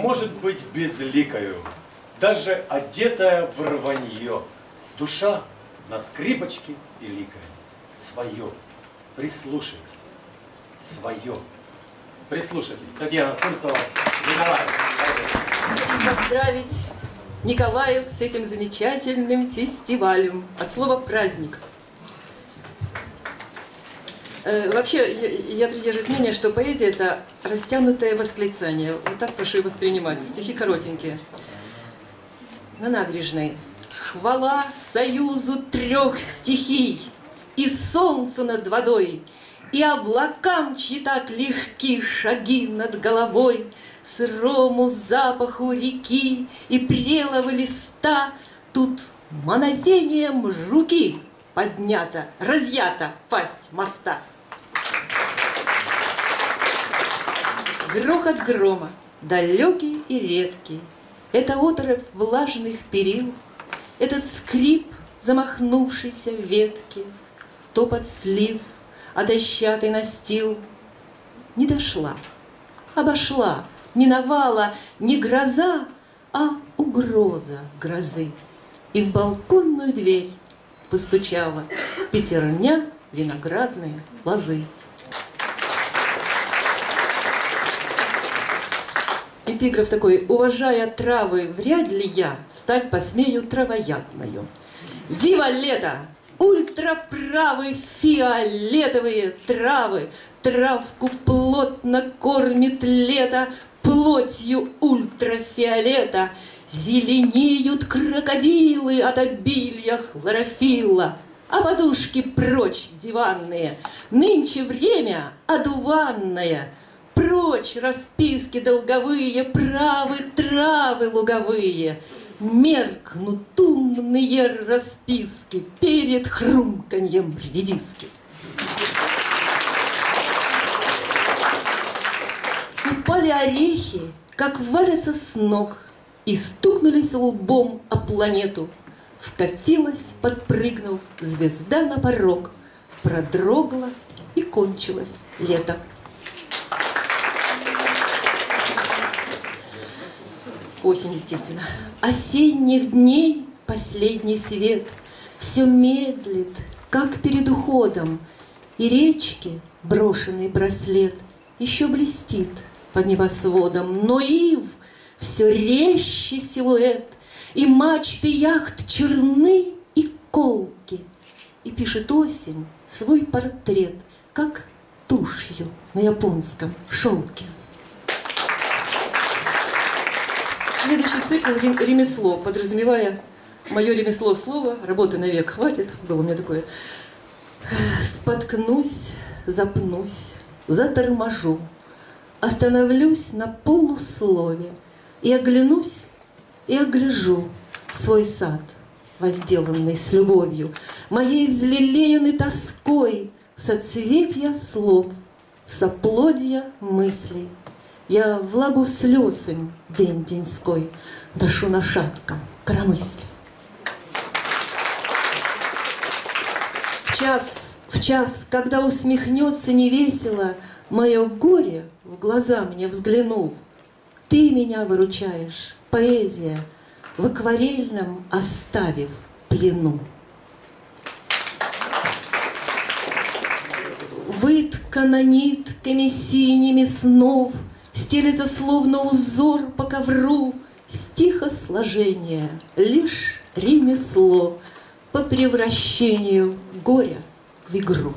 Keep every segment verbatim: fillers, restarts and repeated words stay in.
может быть безликою, даже одетая в рванье. Душа на скрипочке и ликает. Свое. Прислушайтесь. Свое. Прислушайтесь. Татьяна Фурсова, Николаев. Поздравить Николаев с этим замечательным фестивалем. От слова «праздник». Э, вообще, я, я придерживаюсь мнения, что поэзия – это растянутое восклицание. Вот так прошу и воспринимать. Стихи коротенькие. На набережной. Хвала союзу трех стихий, и солнцу над водой, и облакам, чьи так легки шаги над головой, сырому запаху реки и прелого листа. Тут мановением руки поднята, разъята пасть моста. Грохот грома, далекий и редкий, это оторопь влажных перил, этот скрип замахнувшейся ветки, топот слив, а дощатый настил. Не дошла, обошла, миновала не гроза, а угроза грозы. И в балконную дверь постучала пятерня виноградные лозы. Эпиграф такой: уважая травы, вряд ли я стать посмею травоядною. Вива лето! Ультраправы фиолетовые травы, травку плотно кормит лето, плотью ультрафиолета. Зеленеют крокодилы от обилия хлорофилла, а подушки прочь диванные. Нынче время одуванное. Прочь расписки долговые, правы травы луговые. Меркнут умные расписки перед хрумканьем редиски. Упали орехи, как валятся с ног, и стукнулись лбом о планету. Вкатилась, подпрыгнув, звезда на порог, продрогла и кончилось лето. Осень, естественно. Осенних дней последний свет все медлит, как перед уходом, и речки брошенный браслет еще блестит под небосводом, но ив все резче силуэт, и мачты яхт черны и колки, и пишет осень свой портрет, как тушью на японском шелке. Следующий цикл «Ремесло», подразумевая мое ремесло слова, работы навек хватит, было у меня такое. Споткнусь, запнусь, заторможу, остановлюсь на полуслове и оглянусь, и огляжу свой сад, возделанный с любовью, моей взлелеянной тоской, соцветья слов, соплодья мыслей. Я влагу слез им день деньской ношу на шатком коромысле. В час, в час, когда усмехнется невесело мое горе, в глаза мне взглянув, ты меня выручаешь, поэзия, в акварельном оставив плену. Выткана нитками синими снов, стелется словно узор по ковру, стихосложение, лишь ремесло по превращению горя в игру.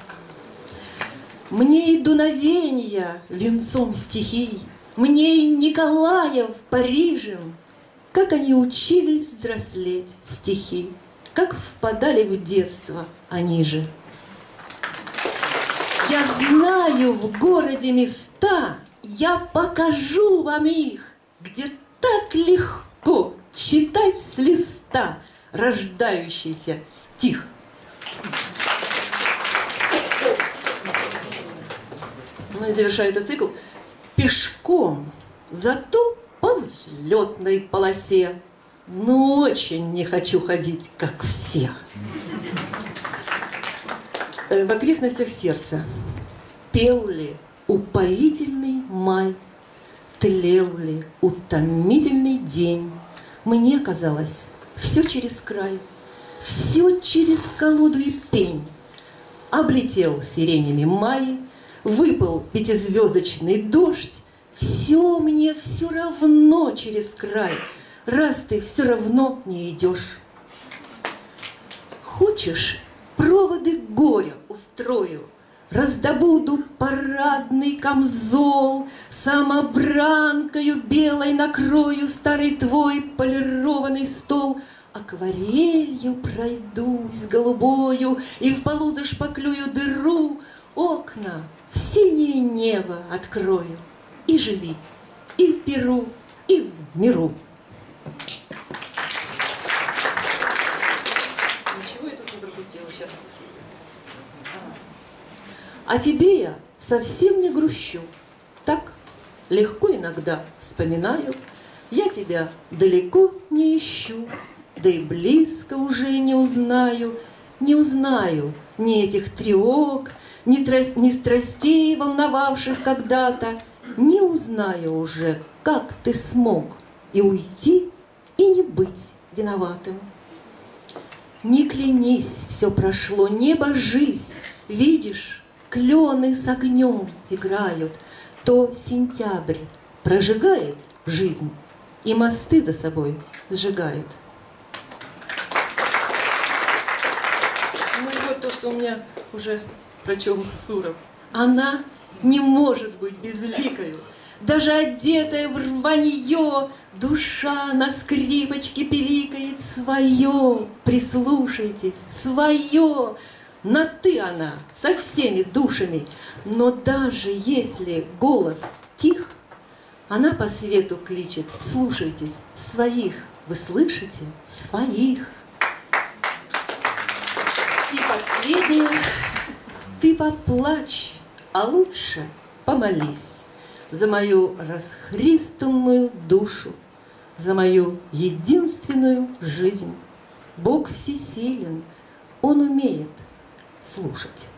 Мне и дуновенья венцом стихий, мне и Николаев Парижем, как они учились взрослеть стихи, как впадали в детство они же. Я знаю в городе места, я покажу вам их, где так легко читать с листа рождающийся стих. Ну и завершаю этот цикл пешком, зато по взлетной полосе. Но очень не хочу ходить, как все. В окрестностях сердца пел ли упоительный май, тлел ли утомительный день. Мне казалось, все через край, все через колоду и пень. Облетел сиренями май, выпал пятизвездочный дождь. Все мне все равно через край, раз ты все равно не идешь. Хочешь, проводы горя устрою, раздобуду парадный камзол, самобранкою белой накрою старый твой полированный стол, акварелью пройдусь голубою и в полу зашпаклюю дыру, окна в синее небо открою. И живи и в Перу, и в миру. Ничего я тут не пропустила сейчас. А тебе я совсем не грущу. Так легко иногда вспоминаю. Я тебя далеко не ищу, да и близко уже не узнаю. Не узнаю ни этих тревог, ни, трос, ни страстей, волновавших когда-то. Не узнаю уже, как ты смог и уйти, и не быть виноватым. Не клянись, все прошло, не божись. Видишь, клены с огнем играют. То сентябрь прожигает жизнь и мосты за собой сжигает. Ну и вот то, что у меня уже прочел Суров. Она не может быть безликою, даже одетая в рванье, душа на скрипочке пиликает свое. Прислушайтесь, свое. На «ты» она со всеми душами, но даже если голос тих, она по свету кличет: слушайтесь, своих, вы слышите? Своих. И последнее, ты поплачь, а лучше помолись за мою расхристанную душу, за мою единственную жизнь. Бог всесилен, Он умеет слушать.